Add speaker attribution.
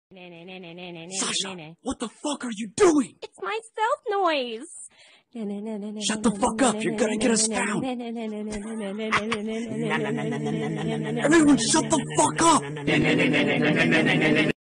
Speaker 1: Sasha, what the fuck are you doing?
Speaker 2: It's my stealth noise.
Speaker 1: Shut the fuck up, you're gonna get us found. Everyone shut the fuck up.